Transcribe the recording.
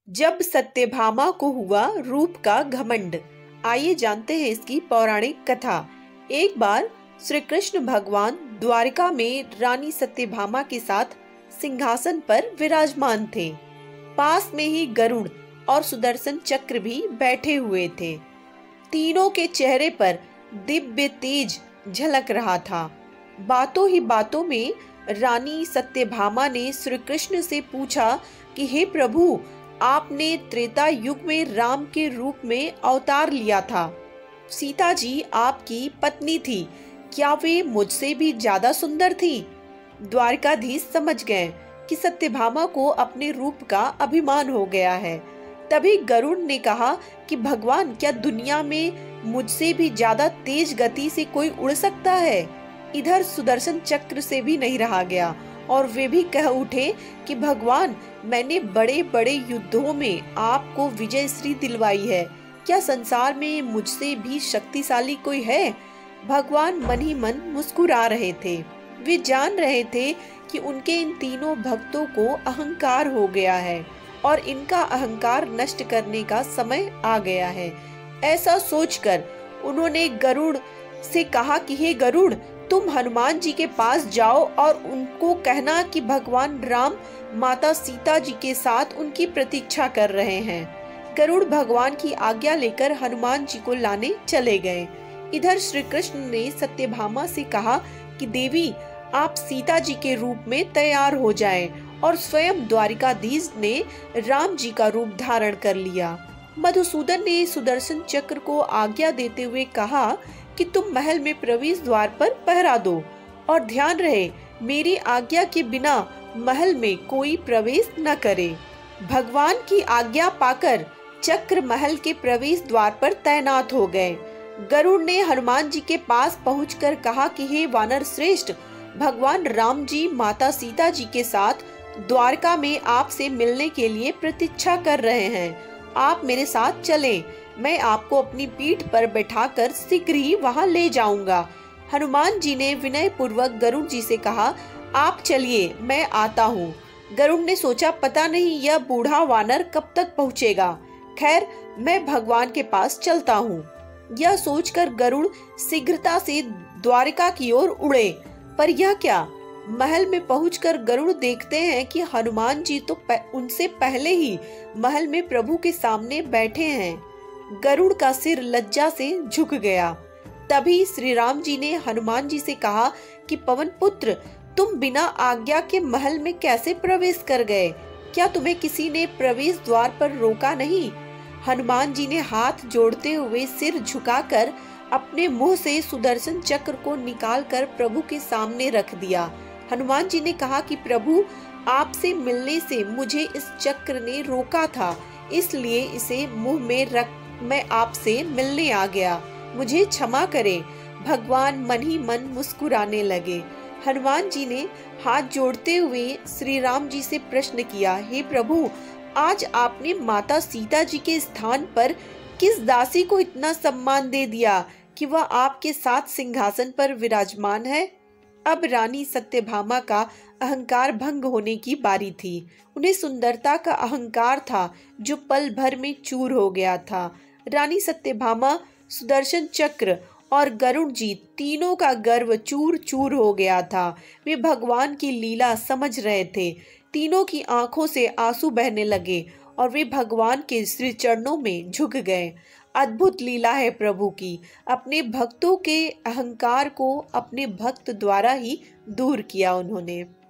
जब सत्यभामा को हुआ रूप का घमंड। आइए जानते हैं इसकी पौराणिक कथा। एक बार श्री कृष्ण भगवान द्वारिका में रानी सत्यभामा के साथ सिंहासन पर विराजमान थे। पास में ही गरुड़ और सुदर्शन चक्र भी बैठे हुए थे। तीनों के चेहरे पर दिव्य तेज झलक रहा था। बातों ही बातों में रानी सत्यभामा ने श्री कृष्ण से पूछा कि हे प्रभु, आपने त्रेता युग में राम के रूप में अवतार लिया था। सीता जी आपकी पत्नी थी, क्या वे मुझसे भी ज्यादा सुंदर थी? द्वारकाधीश समझ गए कि सत्यभामा को अपने रूप का अभिमान हो गया है। तभी गरुड़ ने कहा कि भगवान, क्या दुनिया में मुझसे भी ज्यादा तेज गति से कोई उड़ सकता है? इधर सुदर्शन चक्र से भी नहीं रहा गया और वे भी कह उठे कि भगवान, मैंने बड़े बड़े युद्धों में आपको विजय श्री दिलवाई है, क्या संसार में मुझसे भी शक्तिशाली कोई है? भगवान मन ही मन मुस्कुरा रहे थे। वे जान रहे थे कि उनके इन तीनों भक्तों को अहंकार हो गया है और इनका अहंकार नष्ट करने का समय आ गया है। ऐसा सोचकर उन्होंने गरुड़ से कहा कि हे गरुड़, तुम हनुमान जी के पास जाओ और उनको कहना कि भगवान राम माता सीता जी के साथ उनकी प्रतीक्षा कर रहे हैं। गरुड़ भगवान की आज्ञा लेकर हनुमान जी को लाने चले गए। इधर श्री कृष्ण ने सत्यभामा से कहा कि देवी, आप सीता जी के रूप में तैयार हो जाएं, और स्वयं द्वारिकाधीश ने राम जी का रूप धारण कर लिया। मधुसूदन ने सुदर्शन चक्र को आज्ञा देते हुए कहा कि तुम महल में प्रवेश द्वार पर पहरा दो और ध्यान रहे, मेरी आज्ञा के बिना महल में कोई प्रवेश न करे। भगवान की आज्ञा पाकर चक्र महल के प्रवेश द्वार पर तैनात हो गए। गरुड़ ने हनुमान जी के पास पहुंचकर कहा कि हे वानर श्रेष्ठ, भगवान राम जी माता सीता जी के साथ द्वारका में आपसे मिलने के लिए प्रतीक्षा कर रहे हैं। आप मेरे साथ चलें, मैं आपको अपनी पीठ पर बैठाकर शीघ्र ही वहां ले जाऊंगा। हनुमान जी ने विनय पूर्वक गरुड़ जी से कहा, आप चलिए, मैं आता हूँ। गरुड़ ने सोचा, पता नहीं यह बूढ़ा वानर कब तक पहुँचेगा। खैर, मैं भगवान के पास चलता हूँ। यह सोचकर गरुड़ शीघ्रता से द्वारिका की ओर उड़े। पर यह क्या, महल में पहुंचकर गरुड़ देखते हैं कि हनुमान जी तो उनसे पहले ही महल में प्रभु के सामने बैठे हैं। गरुड़ का सिर लज्जा से झुक गया। तभी श्री राम जी ने हनुमान जी से कहा कि पवन पुत्र, तुम बिना आज्ञा के महल में कैसे प्रवेश कर गए? क्या तुम्हें किसी ने प्रवेश द्वार पर रोका नहीं? हनुमान जी ने हाथ जोड़ते हुए सिर झुकाकर अपने मुंह से सुदर्शन चक्र को निकालकर प्रभु के सामने रख दिया। हनुमान जी ने कहा कि प्रभु, आपसे मिलने से मुझे इस चक्र ने रोका था, इसलिए इसे मुंह में रख मैं आपसे मिलने आ गया, मुझे क्षमा करें। भगवान मन ही मन मुस्कुराने लगे। हनुमान जी ने हाथ जोड़ते हुए श्री राम जी से प्रश्न किया, हे प्रभु, आज आपने माता सीता जी के स्थान पर किस दासी को इतना सम्मान दे दिया कि वह आपके साथ सिंहासन पर विराजमान है? अब रानी सत्यभामा का अहंकार भंग होने की बारी थी। उन्हें सुंदरता का अहंकार था जो पल भर में चूर हो गया था। रानी सत्यभामा, सुदर्शन चक्र और गरुड़ जी तीनों का गर्व चूर चूर हो गया था। वे भगवान की लीला समझ रहे थे। तीनों की आंखों से आंसू बहने लगे और वे भगवान के श्री चरणों में झुक गए। अद्भुत लीला है प्रभु की। अपने भक्तों के अहंकार को अपने भक्त द्वारा ही दूर किया उन्होंने।